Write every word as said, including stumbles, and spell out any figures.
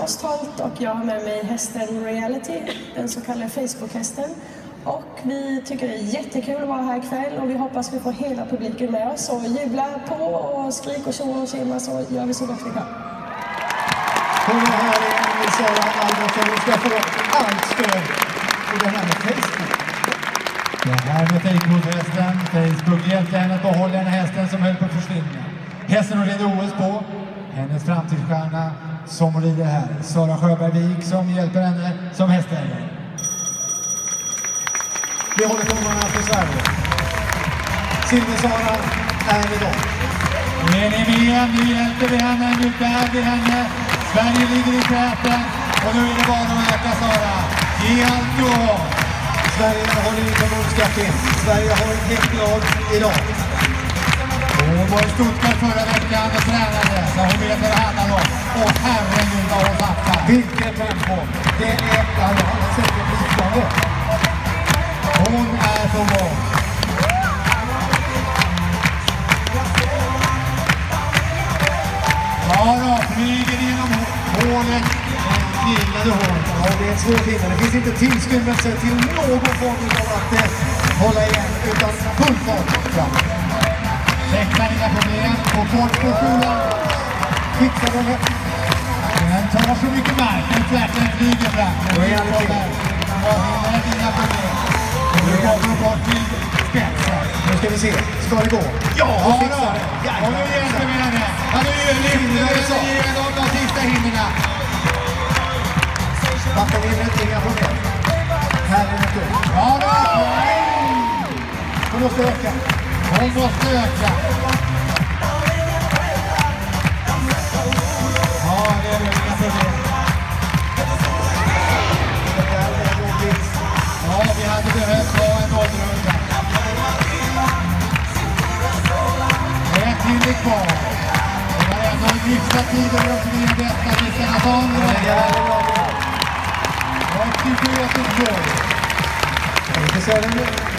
Ostholt och jag har med mig hästen Reality, den så kallade Facebook-hästen. Och vi tycker det är jättekul att vara här ikväll och vi hoppas vi får hela publiken med oss. Och jubla på och skrik och tjo och tjimma, så gör vi så gott vi kan. Hon är här igen, Sara, Algotsson. Vi ska få allt stöd i det här med Facebook. Det här med Facebook-hästen. Facebook hjälpte henne att behålla den hästen som höll på att försvinna. Hästen hon rider O S på. Hennes framtidsstjärna som hon rider här. Sara Sjöbergvik som hjälper henne som hästägare. Vi håller tummarna för Sverige. Silver-Sara är idag. Nu är ni med, nu hjälper vi henne, nu bär vi henne. Sverige ligger i täten och nu är det bara att öka Sara. Ge allt du har. Sverige håller i förbundskapten. Sverige har ett helt lag idag. Hon var i Stuttgart förra veckan och tränade, så hon vet vad det handlar om. Och herregud vad hon fattar. Vilket tempo. Det är alla säkert liknande. Hon är på gång. Sara flyger genom hålet. Gillade hon. Ja, det är ett svårt hinder. Det finns inte tillstymmelse till någon form av att eh, hålla igen, utan full fart fram. Säkrar inga problem. Och kort på sjuan. Fixar den rätt. Den tar så mycket mark. Den tvärten flyger fram. Då är det till. Jag hinner inga problem. Nu kommer hon bort till spetsen. Nu ska vi se. Ska det gå? Ja, hon fixar det. Och nu hjälper vi henne. Han är ju lyfter igenom de sista hinderna. Vattenhindret, inga problem. Här är det upp. Ja, då! Hon måste öka. Hon måste öka. Ja, det är inga problem. Ja, vi hade behövt ha en nollrunda. Ett till är kvar. Det var ändå en hyfsad tid och de blir bästa listorna som åttiosju till två. Vi får se den nu.